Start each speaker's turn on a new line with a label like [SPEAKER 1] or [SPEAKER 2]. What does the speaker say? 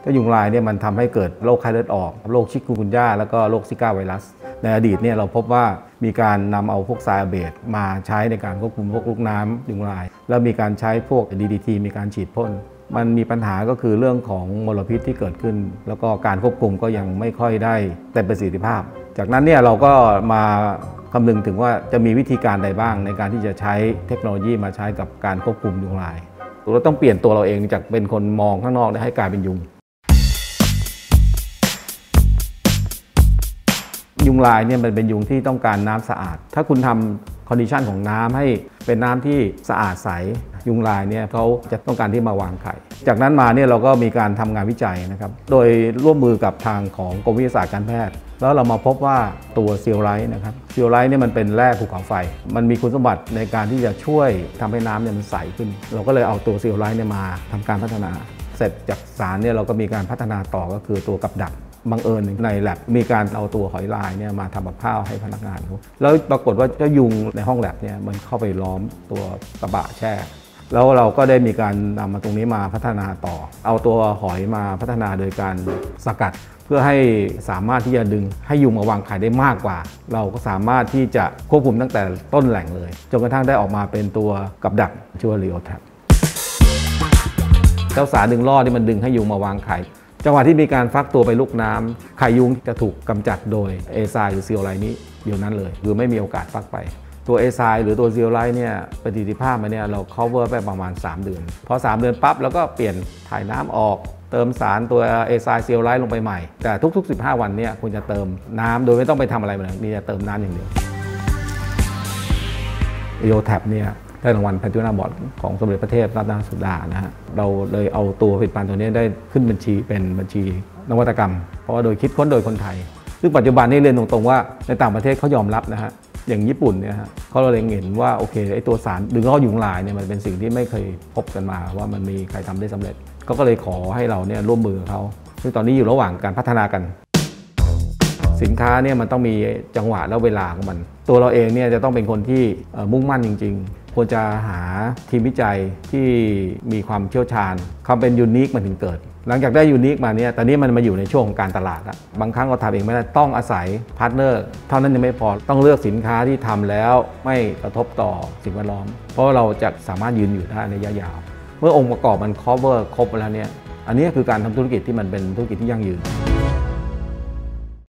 [SPEAKER 1] เจ้ายุงลายเนี่ยมันทำให้เกิดโรคไข้เลือดออกโรคชิคุนกุนย่าแล้วก็โรคซิก้าไวรัสในอดีตเนี่ยเราพบว่ามีการนำเอาพวกไซอาเบตมาใช้ในการควบคุมพวกลูกน้ำยุงลายแล้วมีการใช้พวก DDT มีการฉีดพ่นมันมีปัญหาก็คือเรื่องของมลพิษที่เกิดขึ้นแล้วก็การควบคุมก็ยังไม่ค่อยได้เต็มประสิทธิภาพจากนั้นเนี่ยเราก็มาคำนึงถึงว่าจะมีวิธีการใดบ้างในการที่จะใช้เทคโนโลยีมาใช้กับการควบคุมยุงลายเราต้องเปลี่ยนตัวเราเองจากเป็นคนมองข้างนอกให้กลายเป็นยุงยุงลายเนี่ยมันเป็นยุงที่ต้องการน้ำสะอาดถ้าคุณทำคอนดิชันของน้ำให้เป็นน้ำที่สะอาดใสยุงลายเนี่ยเขาจะต้องการที่มาวางไข่จากนั้นมาเนี่ยเราก็มีการทำงานวิจัยนะครับโดยร่วมมือกับทางของกรมวิทยาศาสตร์การแพทย์แล้วเรามาพบว่าตัวซีลไลท์นะครับซีลไลท์เนี่ยมันเป็นแร่ภูเขาไฟมันมีคุณสมบัติในการที่จะช่วยทำให้น้ำเนี่ยมันใสขึ้นเราก็เลยเอาตัวซีลไลท์เนี่ยมาทำการพัฒนาเสร็จจากสารเนี่ยเราก็มีการพัฒนาต่อก็คือตัวกับดักบังเอิญในแลบมีการเอาตัวหอยลายเนี่ยมาทำกับข้าวให้พนักงานเขาแล้วปรากฏว่าเจ้ายุงในห้องแลบเนี่ยมันเข้าไปล้อมตัวกระบะแช่แล้วเราก็ได้มีการนำมาตรงนี้มาพัฒนาต่อเอาตัวหอยมาพัฒนาโดยการสกัดเพื่อให้สามารถที่จะดึงให้ยุงมาวางไข่ได้มากกว่าเราก็สามารถที่จะควบคุมตั้งแต่ต้นแหล่งเลยจนกระทั่งได้ออกมาเป็นตัวกับดักชื่อว่า Leotrap เจ้าสารดึงล่อที่มันดึงให้ยุงมาวางไข่จังหวะที่มีการฟักตัวไปลูกน้ำไข่ยุงจะถูกกำจัดโดยเอไซหรือซีโอไลนี้เดียวนั้นเลยคือไม่มีโอกาสฟักไปตัวเอไซหรือตัวซีโอไลเนี่ยประสิทธิภาพมันเนี่ยเรา cover ไปประมาณ3 เดือนพอ3 เดือนปั๊บแล้วก็เปลี่ยนถ่ายน้ำออกเติมสารตัวเอไซซีโอไลลงไปใหม่แต่ทุกๆ15 วันเนี่ยคุณจะเติมน้ำโดยไม่ต้องไปทำอะไรเลยมีแต่เติมน้ำอย่างเดียวLeotrapเนี่ยได้รางวัลแพนทูนาบอร์ดของสมเด็จพระเทพรัตนราชสุดานะฮะเราเลยเอาตัวผลิตภัณฑ์ตัวนี้ได้ขึ้นบัญชีเป็นบัญชีนวัตกรรมเพราะว่าโดยคิดค้นโดยคนไทยซึ่งปัจจุบันนี้เรียนตรงๆว่าในต่างประเทศเขายอมรับนะฮะอย่างญี่ปุ่นเนี่ยฮะเขาเล็งเห็นว่าโอเคไอ้ตัวสารดึงล่อยุงลายเนี่ยมันเป็นสิ่งที่ไม่เคยพบกันมาว่ามันมีใครทำได้สำเร็จเขาก็เลยขอให้เราเนี่ยร่วมมือเขาซึ่งตอนนี้อยู่ระหว่างการพัฒนากันสินค้าเนี่ยมันต้องมีจังหวะและเวลาของมันตัวเราเองเนี่ยจะต้องเป็นคนที่มุ่งมั่นจริงๆควรจะหาทีมวิจัยที่มีความเชี่ยวชาญความเป็นยูนิคมันถึงเกิดหลังจากได้ยูนิคมาเนี่ยตอนนี้มันมาอยู่ในช่วงของการตลาดแล้วบางครั้งเราทำเองไม่ได้ต้องอาศัยพาร์ทเนอร์เท่านั้นยังไม่พอต้องเลือกสินค้าที่ทำแล้วไม่กระทบต่อสิ่งแวดล้อมเพราะเราจะสามารถยืนอยู่ได้ในระยะยาวเมื่อองค์ประกอบมัน cover ครบแล้วเนี่ยอันนี้คือการทำธุรกิจที่มันเป็นธุรกิจที่ยั่งยืน